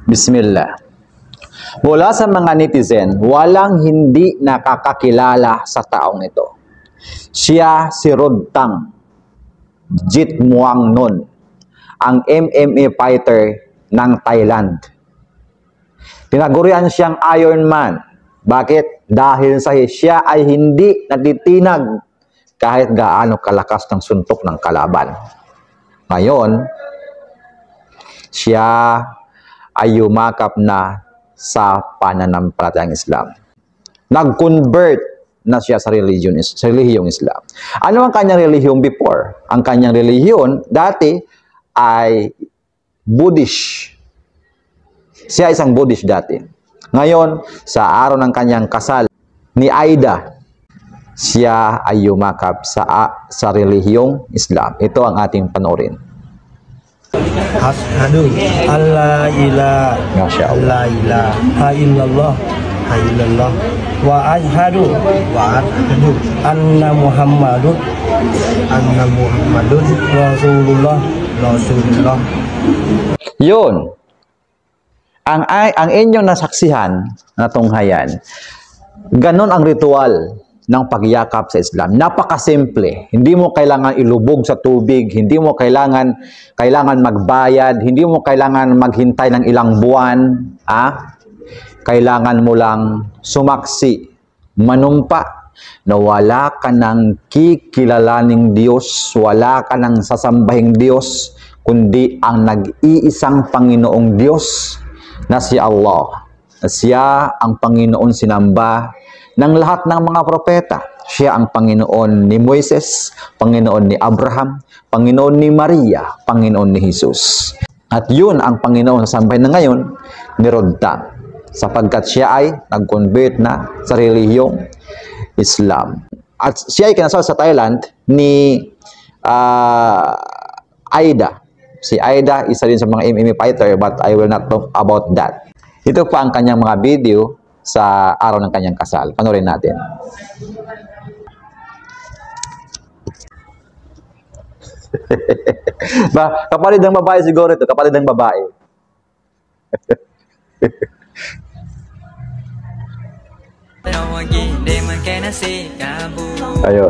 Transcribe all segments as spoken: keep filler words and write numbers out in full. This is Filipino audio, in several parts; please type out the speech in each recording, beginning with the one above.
Bismillah. Mula sa mga netizen, walang hindi nakakakilala sa taong ito. Siya si Rodtang Jitmuangnon, ang M M A fighter ng Thailand. Tinagurian siyang Iron Man. Bakit? Dahil sa siya ay hindi natitinag kahit gaano kalakas ng suntok ng kalaban. Ngayon, siya ay yumakap na sa pananampalatayang Islam. Nag-convert na siya sa religion, sa relihiyong Islam. Ano ang kanyang relihiyon before? Ang kanyang relihiyon dati ay Buddhist. Siya isang Buddhist dati. Ngayon, sa araw ng kanyang kasal ni Aida, siya ay yumakap sa, sa relihiyong Islam. Ito ang ating panoorin. Ashhadu alla ilaha illallah illallah wa ashhadu wa ashhadu anna muhammadun anna muhammadun rasulullah rasulullah. Yun. Ang ang inyong nasaksihan na tunghayan, ganon ang ritual ng pagyakap sa Islam. Napakasimple. Hindi mo kailangan ilubog sa tubig, hindi mo kailangan kailangan magbayad, hindi mo kailangan maghintay ng ilang buwan, ah? Kailangan mo lang sumaksi, manumpa na wala ka ng kikilalaning Diyos, wala ka ng sasambahing Diyos, kundi ang nag-iisang Panginoong Diyos na si Allah. Na siya ang Panginoon sinamba ng lahat ng mga propeta. Siya ang Panginoon ni Moises, Panginoon ni Abraham, Panginoon ni Maria, Panginoon ni Jesus. At yun ang Panginoon sa sampay na ngayon ni Rodtang, sapagkat siya ay nag-convert na sa relihiyong Islam. At siya ay kinasal sa Thailand ni uh, Aida. Si Aida, isa rin sa mga M M A fighter, but I will not talk about that. Ito pa ang kanyang mga video sa araw ng kanyang kasal. Panoorin natin. Ba, kapatid ng babae siguro ito. Kapatid ng babae. Ayun.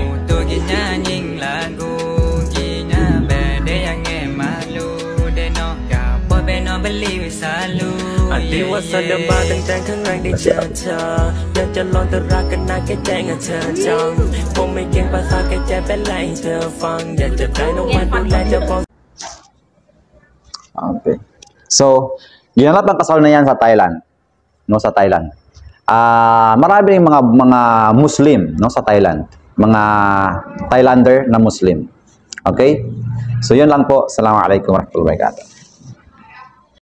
Sa dabaตั้งแต่ครั้งแรกได้เจอเธออยากจะลองแต่รักกันนะแค่แจ้งให้เธอจำคงไม่เก่งภาษาแค่แจ้งเป็นไรให้เธอฟังอยากจะได้น้องมาดูแลจะบอก Okay. So, ginanap ang kasal na yan sa Thailand. No, sa Thailand. Ah, uh, marami ring mga mga Muslim, no, sa Thailand. Mga Thailander na Muslim. Okay? So, yun lang po. Assalamualaikum warahmatullahi wabarakatuh.